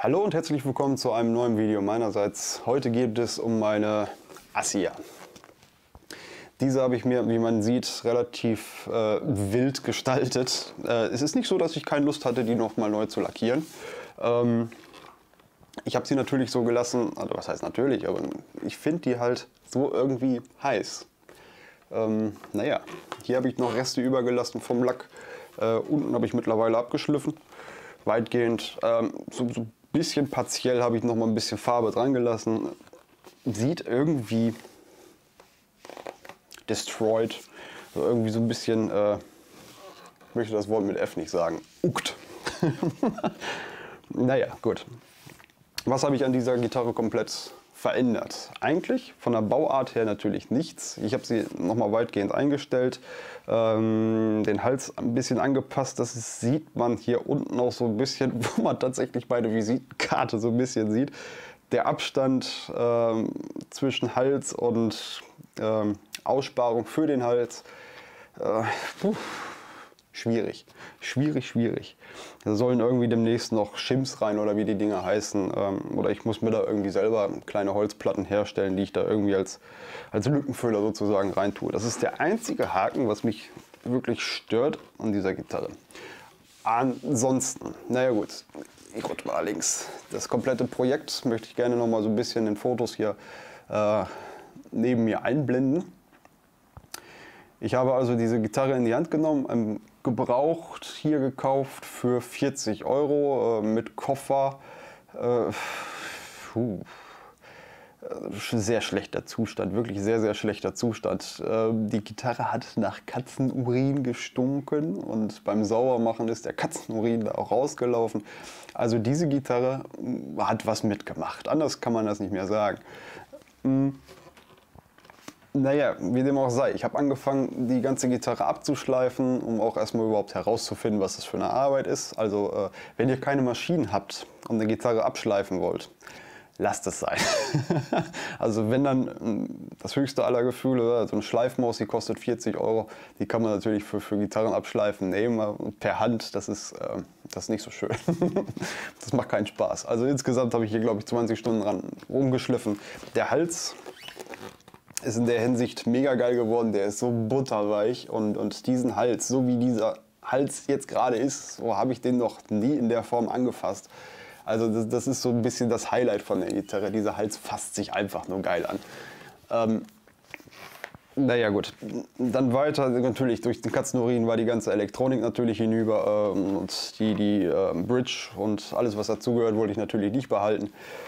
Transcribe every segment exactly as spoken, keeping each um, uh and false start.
Hallo und herzlich willkommen zu einem neuen Video meinerseits. Heute geht es um meine Assia. Diese habe ich mir, wie man sieht, relativ äh, wild gestaltet. Äh, es ist nicht so, dass ich keine Lust hatte, die nochmal neu zu lackieren. Ähm, ich habe sie natürlich so gelassen, also was heißt natürlich, aber ich finde die halt so irgendwie heiß. Ähm, naja, hier habe ich noch Reste übergelassen vom Lack. Äh, unten habe ich mittlerweile abgeschliffen, weitgehend. Ähm, so, so ein bisschen partiell habe ich noch mal ein bisschen Farbe dran gelassen. Sieht irgendwie destroyed, also irgendwie so ein bisschen, äh, ich möchte das Wort mit F nicht sagen, uckt. Naja, gut. Was habe ich an dieser Gitarre komplett verändert? Eigentlich von der Bauart her natürlich nichts. Ich habe sie nochmal weitgehend eingestellt, ähm, den Hals ein bisschen angepasst. Das sieht man hier unten auch so ein bisschen, wo man tatsächlich bei der Visitenkarte so ein bisschen sieht. Der Abstand ähm, zwischen Hals und ähm, Aussparung für den Hals. Äh, puh. Schwierig, schwierig, schwierig. Da sollen irgendwie demnächst noch Shims rein oder wie die Dinger heißen. Ähm, oder ich muss mir da irgendwie selber kleine Holzplatten herstellen, die ich da irgendwie als, als Lückenfüller sozusagen reintue. Das ist der einzige Haken, was mich wirklich stört an dieser Gitarre. Ansonsten, naja gut, ich rutsche mal links. Das komplette Projekt möchte ich gerne noch mal so ein bisschen in Fotos hier äh, neben mir einblenden. Ich habe also diese Gitarre in die Hand genommen, ähm, gebraucht, hier gekauft für vierzig Euro äh, mit Koffer. Äh, puh, äh, sehr schlechter Zustand, wirklich sehr, sehr schlechter Zustand. Äh, die Gitarre hat nach Katzenurin gestunken und beim Saubermachen ist der Katzenurin da auch rausgelaufen. Also diese Gitarre hat was mitgemacht, anders kann man das nicht mehr sagen. Hm. Naja, wie dem auch sei. Ich habe angefangen, die ganze Gitarre abzuschleifen, um auch erstmal überhaupt herauszufinden, was das für eine Arbeit ist. Also, äh, wenn ihr keine Maschinen habt und eine Gitarre abschleifen wollt, lasst es sein. Also, wenn dann das höchste aller Gefühle, so eine Schleifmaus, die kostet vierzig Euro, die kann man natürlich für, für Gitarren abschleifen nehmen, per Hand, das ist, äh, das ist nicht so schön. Das macht keinen Spaß. Also, insgesamt habe ich hier, glaube ich, zwanzig Stunden dran rumgeschliffen. Der Hals ist in der Hinsicht mega geil geworden, der ist so butterweich und, und diesen Hals, so wie dieser Hals jetzt gerade ist, so habe ich den noch nie in der Form angefasst. Also das, das ist so ein bisschen das Highlight von der Gitarre, dieser Hals fasst sich einfach nur geil an. Ähm, naja gut, dann weiter, natürlich durch den Katzenurin war die ganze Elektronik natürlich hinüber ähm, und die, die äh, Bridge und alles was dazugehört wollte ich natürlich nicht behalten.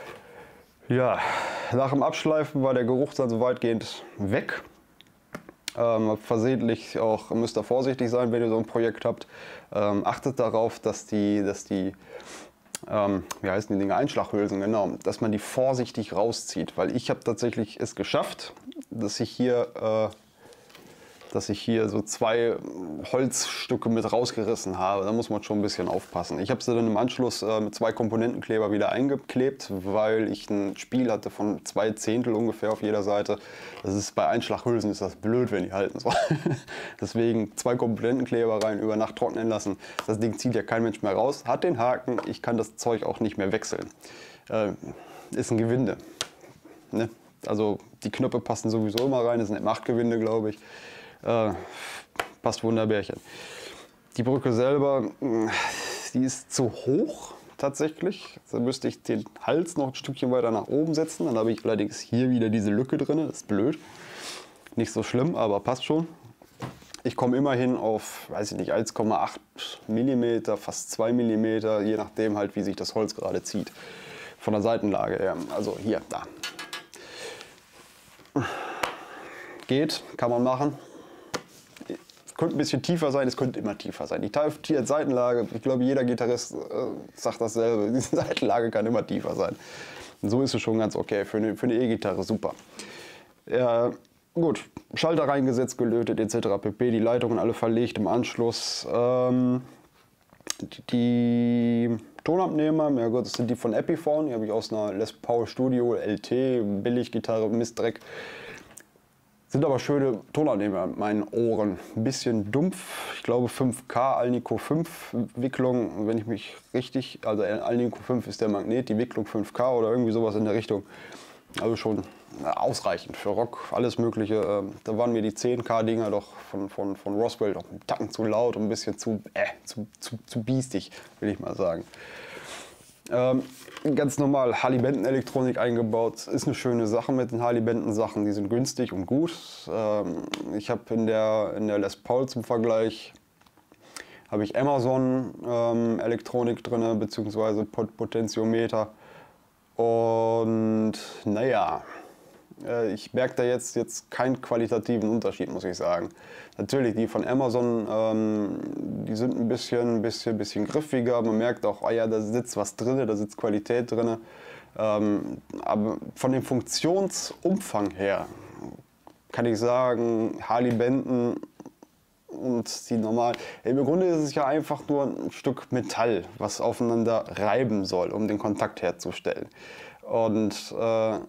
Ja, nach dem Abschleifen war der Geruch dann so weitgehend weg. Ähm, versehentlich auch, müsst ihr vorsichtig sein, wenn ihr so ein Projekt habt. Ähm, achtet darauf, dass die, dass die ähm, wie heißen die Dinge, Einschlaghülsen, genau, dass man die vorsichtig rauszieht. Weil ich habe tatsächlich es geschafft, dass ich hier... Äh, dass ich hier so zwei Holzstücke mit rausgerissen habe. Da muss man schon ein bisschen aufpassen. Ich habe sie dann im Anschluss äh, mit zwei Komponentenkleber wieder eingeklebt, weil ich ein Spiel hatte von zwei Zehntel ungefähr auf jeder Seite. Das ist bei Einschlaghülsen ist das blöd, wenn die halten sollen. Deswegen zwei Komponentenkleber rein, über Nacht trocknen lassen. Das Ding zieht ja kein Mensch mehr raus. Hat den Haken, ich kann das Zeug auch nicht mehr wechseln. Äh, ist ein Gewinde. Ne? Also die Knöpfe passen sowieso immer rein, das sind M acht Gewinde, glaube ich. Äh, passt wunderbärchen. Die Brücke selber, die ist zu hoch tatsächlich. Da müsste ich den Hals noch ein Stückchen weiter nach oben setzen. Dann habe ich allerdings hier wieder diese Lücke drin. Das ist blöd. Nicht so schlimm, aber passt schon. Ich komme immerhin auf, weiß ich nicht, eins Komma acht Millimeter, fast zwei Millimeter, je nachdem halt, wie sich das Holz gerade zieht. Von der Seitenlage her. Also hier, da. Geht, kann man machen. Könnte ein bisschen tiefer sein, es könnte immer tiefer sein. Die Seitenlage, ich glaube jeder Gitarrist äh, sagt dasselbe, die Seitenlage kann immer tiefer sein. Und so ist es schon ganz okay, für eine für eine E-Gitarre super. Ja, gut, Schalter reingesetzt, gelötet et cetera pp. Die Leitungen alle verlegt im Anschluss. Ähm, die Tonabnehmer, ja gut, das sind die von Epiphone, die habe ich aus einer Les Paul Studio L T, Billiggitarre, Mistdreck. Sind aber schöne Tonannehmer in meinen Ohren. Ein bisschen dumpf, ich glaube fünf K Alnico fünf Wicklung, wenn ich mich richtig, also Alnico fünf ist der Magnet, die Wicklung fünf K oder irgendwie sowas in der Richtung. Also schon ausreichend für Rock, alles Mögliche. Da waren mir die zehn K Dinger doch von, von, von Roswell doch einen Tacken zu laut und ein bisschen zu, äh, zu, zu, zu biestig, will ich mal sagen. Ähm, ganz normal Harley-Benton-Elektronik eingebaut, ist eine schöne Sache mit den Harley-Benton-Sachen, die sind günstig und gut. Ähm, ich habe in der, in der Les Paul zum Vergleich, habe ich Amazon ähm, Elektronik drin, beziehungsweise Pot Potentiometer. Und naja, äh, ich merke da jetzt, jetzt keinen qualitativen Unterschied, muss ich sagen. Natürlich, die von Amazon, ähm, die sind ein bisschen, bisschen, bisschen griffiger. Man merkt auch, oh ja, da sitzt was drin, da sitzt Qualität drin. Ähm, aber von dem Funktionsumfang her kann ich sagen, Harley-Benton und die normalen. Im Grunde ist es ja einfach nur ein Stück Metall, was aufeinander reiben soll, um den Kontakt herzustellen. Und äh,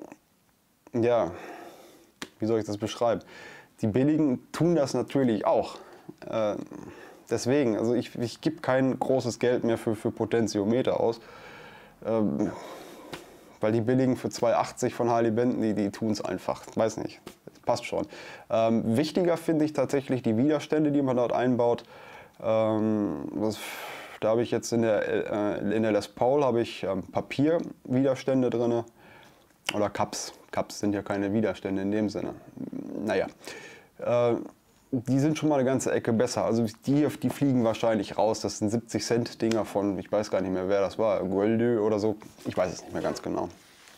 ja, wie soll ich das beschreiben? Die billigen tun das natürlich auch. Äh, deswegen, also ich, ich gebe kein großes Geld mehr für, für Potentiometer aus. Ähm, weil die billigen für zwei achtzig von Harley-Benton, die, die tun es einfach. Weiß nicht, passt schon. Ähm, wichtiger finde ich tatsächlich die Widerstände, die man dort einbaut. Ähm, das, da habe ich jetzt in der, äh, in der Les Paul habe ich ähm, Papierwiderstände drin. Oder Cups. Cups sind ja keine Widerstände in dem Sinne. Naja, äh, die sind schon mal eine ganze Ecke besser. Also die, die fliegen wahrscheinlich raus. Das sind siebzig Cent Dinger von, ich weiß gar nicht mehr, wer das war, Gueldeux oder so. Ich weiß es nicht mehr ganz genau.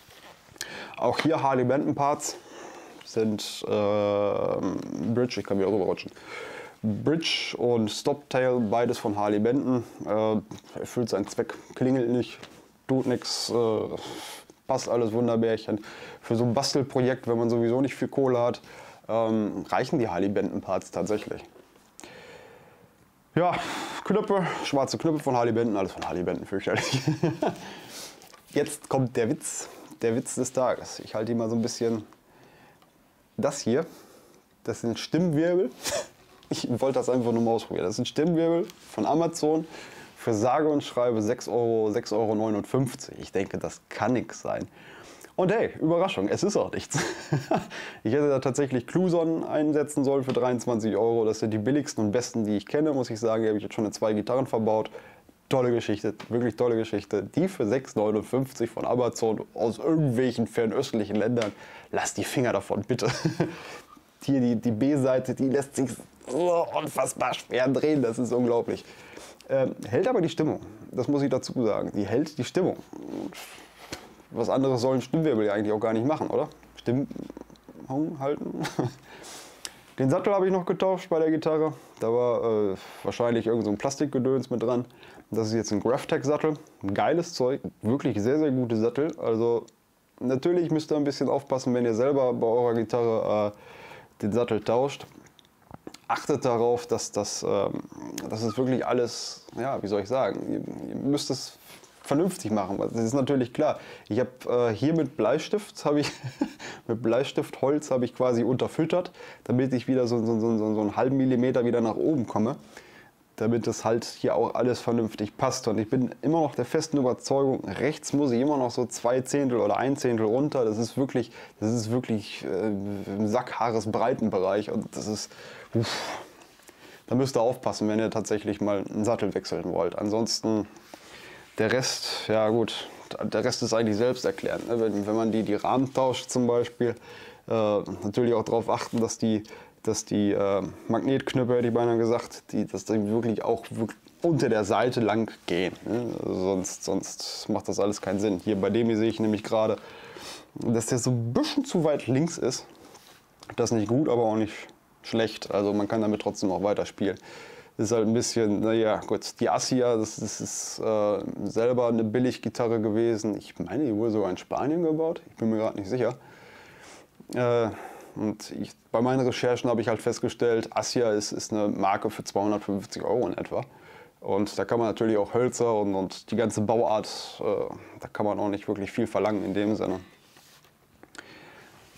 Auch hier Harley-Benton Parts sind äh, Bridge, ich kann wieder rüberrutschen. Bridge und Stoptail, beides von Harley-Benton. Äh, erfüllt seinen Zweck, klingelt nicht, tut nichts. Äh, passt alles wunderbärchen. Für so ein Bastelprojekt, wenn man sowieso nicht viel Kohle hat, ähm, reichen die Harley-Benton-Parts tatsächlich. Ja, Knöpfe, schwarze Knöpfe von Harley-Benton, alles von Harley-Benton, fürchterlich. Jetzt kommt der Witz, der Witz des Tages. Ich halte ihn mal so ein bisschen. Das hier, das sind Stimmwirbel. Ich wollte das einfach nur mal ausprobieren. Das sind Stimmwirbel von Amazon. Für sage und schreibe sechs Euro, sechs Euro neunundfünfzig. Ich denke, das kann nichts sein. Und hey, Überraschung, es ist auch nichts. Ich hätte da tatsächlich Cluson einsetzen sollen für dreiundzwanzig Euro. Das sind die billigsten und besten, die ich kenne, muss ich sagen. Die habe ich jetzt schon in zwei Gitarren verbaut. Tolle Geschichte, wirklich tolle Geschichte. Die für sechs Euro neunundfünfzig von Amazon aus irgendwelchen fernöstlichen Ländern. Lass die Finger davon, bitte. Hier die, die B-Seite, die lässt sich so unfassbar schwer drehen. Das ist unglaublich. Ähm, hält aber die Stimmung, das muss ich dazu sagen. Die hält die Stimmung. Was anderes sollen Stimmwirbel ja eigentlich auch gar nicht machen, oder? Stimmung halten. Den Sattel habe ich noch getauscht bei der Gitarre. Da war äh, wahrscheinlich irgend so ein Plastikgedöns mit dran. Das ist jetzt ein GraphTech-Sattel. Geiles Zeug, wirklich sehr, sehr gute Sattel. Also natürlich müsst ihr ein bisschen aufpassen, wenn ihr selber bei eurer Gitarre äh, den Sattel tauscht. Achtet darauf, dass das, ähm, das ist wirklich alles, ja, wie soll ich sagen, ihr, ihr müsst es vernünftig machen. Das ist natürlich klar. Ich habe äh, hier mit Bleistift, habe ich mit Bleistiftholz habe ich quasi unterfüttert, damit ich wieder so, so, so, so, so einen halben Millimeter wieder nach oben komme, damit das halt hier auch alles vernünftig passt. Und ich bin immer noch der festen Überzeugung, rechts muss ich immer noch so zwei Zehntel oder ein Zehntel runter. Das ist wirklich, das ist wirklich äh, im Sackhaaresbreitenbereich und das ist, uff, da müsst ihr aufpassen, wenn ihr tatsächlich mal einen Sattel wechseln wollt. Ansonsten der Rest, ja gut, der Rest ist eigentlich selbsterklärend. Ne? Wenn, wenn man die, die Rahmen tauscht zum Beispiel, äh, natürlich auch darauf achten, dass die dass die äh, Magnetknöpfe, hätte ich beinahe gesagt, die, dass die wirklich auch wirklich unter der Seite lang gehen. Ne? Also sonst, sonst macht das alles keinen Sinn. Hier bei dem hier sehe ich nämlich gerade, dass der so ein bisschen zu weit links ist. Das ist nicht gut, aber auch nicht schlecht. Also man kann damit trotzdem auch weiterspielen. Das ist halt ein bisschen, naja, gut, die Assia, das, das ist äh, selber eine Billiggitarre gewesen. Ich meine, die wurde sogar in Spanien gebaut. Ich bin mir gerade nicht sicher. Äh, Und ich, bei meinen Recherchen habe ich halt festgestellt, Assia ist, ist eine Marke für zweihundertfünfzig Euro in etwa. Und da kann man natürlich auch Hölzer und, und die ganze Bauart, äh, da kann man auch nicht wirklich viel verlangen in dem Sinne.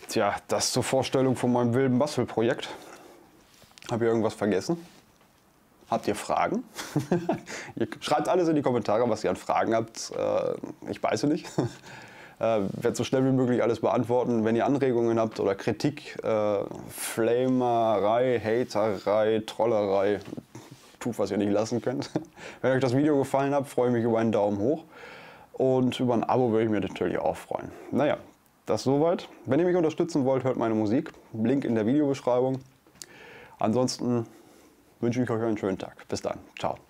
tja, das zur Vorstellung von meinem wilden Bastelprojekt. Habe ich irgendwas vergessen? Habt ihr Fragen? Ihr schreibt alles in die Kommentare, was ihr an Fragen habt. Äh, ich weiß es nicht. Äh, werde so schnell wie möglich alles beantworten. Wenn ihr Anregungen habt oder Kritik, äh, Flamerei, Haterei, Trollerei, tut, was ihr nicht lassen könnt. Wenn euch das Video gefallen hat, freue ich mich über einen Daumen hoch. Und über ein Abo würde ich mich natürlich auch freuen. Naja, das soweit. Wenn ihr mich unterstützen wollt, hört meine Musik. Link in der Videobeschreibung. Ansonsten wünsche ich euch einen schönen Tag. Bis dann. Ciao.